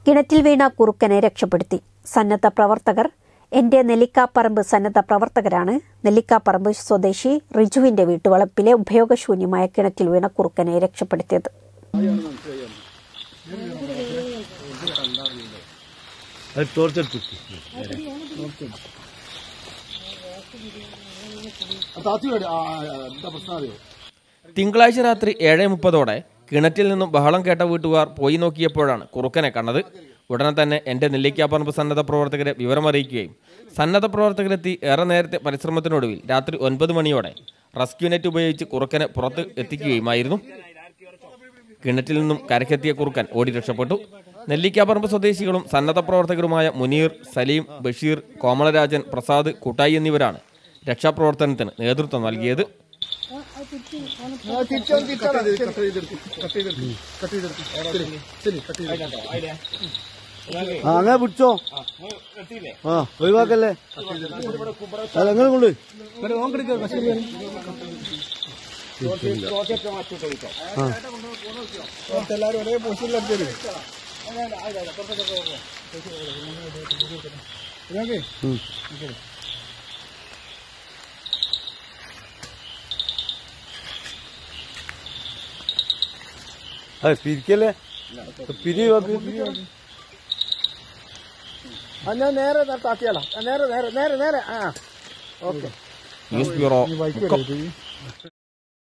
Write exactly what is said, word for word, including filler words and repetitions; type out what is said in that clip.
കിണറ്റിൽ വീണ കുറുക്കനെ രക്ഷപ്പെടുത്തി. സന്നദ്ധ പ്രവർത്തകർ എന്റെ നെല്ലിക്കാപ്പറമ്പ് സന്നദ്ധ പ്രവർത്തകരാണ് നെല്ലിക്കാപ്പറമ്പ് സ്വദേശി റിജുവിന്റെ വീട്ടുവളപ്പിലെ ഉപയോഗശൂന്യമായ കിണറ്റിൽ വീണ കുറുക്കനെ രക്ഷപ്പെടുത്തിയത്. തിങ്കളാഴ്ച രാത്രി ഏഴ് മുപ്പതോടെ കിണറ്റിൽ നിന്നും ബഹളം കേട്ട വീട്ടുകാർ പോയി നോക്കിയപ്പോഴാണ് കുറുക്കനെ കണ്ടത്. ഉടനെ തന്നെ എന്റെ നെല്ലിക്കാപ്പറമ്പ് സന്നദ്ധ പ്രവർത്തകരെ വിവരമറിയിക്കുകയും സന്നദ്ധ പ്രവർത്തകരെത്തി ഏറെ നേരത്തെ പരിശ്രമത്തിനൊടുവിൽ രാത്രി ഒൻപത് മണിയോടെ റെസ്ക്യൂ നെറ്റ് ഉപയോഗിച്ച് കുറുക്കനെ പുറത്ത് എത്തിക്കുകയുമായിരുന്നു. കിണറ്റിൽ നിന്നും കരക്കെത്തിയ കുറുക്കൻ ഓടി രക്ഷപ്പെട്ടു. നെല്ലിക്കാപ്പറമ്പ് സ്വദേശികളും സന്നദ്ധ പ്രവർത്തകരുമായ മുനീർ, സലീം, ബഷീർ, കോമളരാജൻ, പ്രസാദ്, കുട്ടായി എന്നിവരാണ് രക്ഷാപ്രവർത്തനത്തിന് നേതൃത്വം നൽകിയത്. അങ്ങനെ പിടിച്ചോ, ആ ഒഴിവാക്കല്ലേ. നിങ്ങൾ കൊണ്ട് എല്ലാരും ഒരേ പൊസിഷനിലെത്തി. അതെ പിരിക്കല്ലേ, പിരി ഞാൻ നേരെ താത്തിയാലോ, നേരെ നേരെ നേരെ നേരെ ആ ഓക്കെ. News bureau.